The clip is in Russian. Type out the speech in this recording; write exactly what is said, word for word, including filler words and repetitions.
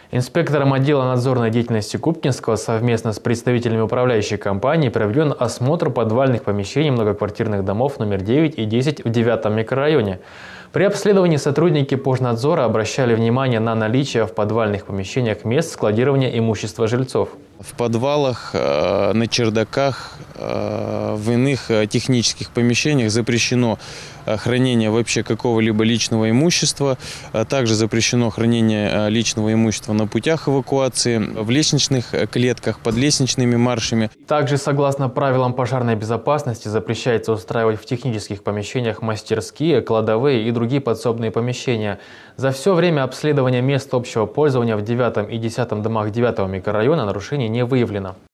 Инспектором отдела надзорной деятельности Купкинского совместно с представителями управляющей компании проведен осмотр подвальных помещений многоквартирных домов номер девять и десять в девятом микрорайоне. При обследовании сотрудники Пожнадзора обращали внимание на наличие в подвальных помещениях мест складирования имущества жильцов. В подвалах, на чердаках, в иных технических помещениях запрещено хранение вообще какого-либо личного имущества. Также запрещено хранение личного имущества на путях эвакуации, в лестничных клетках, под лестничными маршами. Также, согласно правилам пожарной безопасности, запрещается устраивать в технических помещениях мастерские, кладовые и другие подсобные помещения. За все время обследования мест общего пользования в девятом и десятом домах девятого микрорайона нарушений не выявлено.